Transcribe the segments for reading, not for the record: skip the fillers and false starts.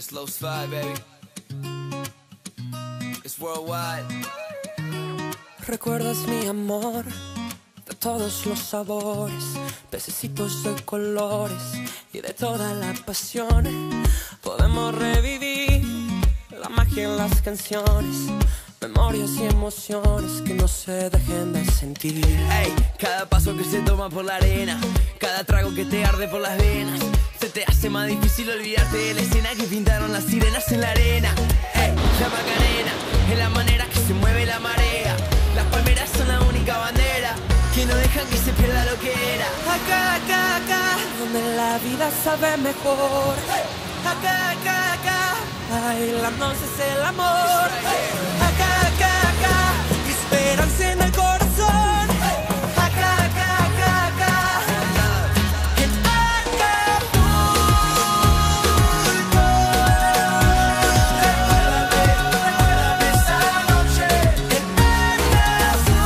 It's Low Slide, baby. It's worldwide. ¿Recuerdas mi amor? De todos los sabores, pececitos de colores y de toda la pasión. Podemos revivir la magia en las canciones, memorias y emociones que no se dejen de sentir. Ey, cada paso que se toma por la arena, cada trago que te arde por las venas, se te hace más difícil olvidarte de la escena que pintaron las sirenas en la arena. Ey, la Macarena es la manera que se mueve la marea. Las palmeras son la única bandera que no dejan que se pierda lo que era. Acá, acá, acá, donde la vida sabe mejor. Acá, acá, acá, bailándonos es el amor. Acá, acá, acá, esperanza en el corazón. Acá, acá, acá, acá, en Acapulco. Recuérdame esa noche en Acapulco.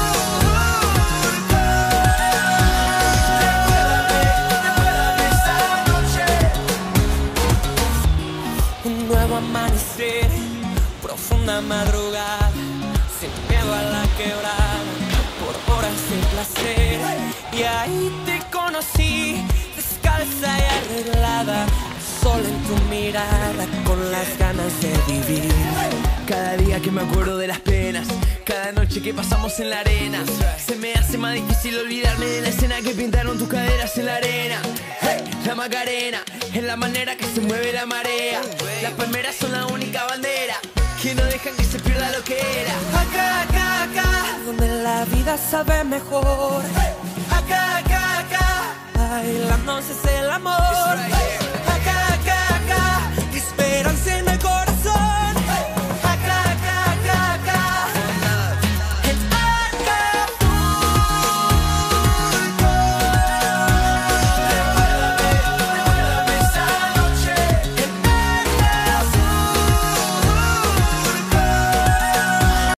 Recuérdame esa noche. Un nuevo amanecer, profunda madrugada, sin miedo a la quebrada, por horas de placer. Y ahí te conocí, descalza y arreglada, sol en tu mirada, con las ganas de vivir. Cada día que me acuerdo de las penas, cada noche que pasamos en la arena, se me hace más difícil olvidarme de la escena que pintaron tus caderas en la arena. Hey, la Macarena es la manera que se mueve la marea. Las palmeras son la única bandera que no dejan que se pierda lo que era. Acá, acá, acá, donde la vida sabe mejor. Acá, acá, acá, bailándonos es el amor.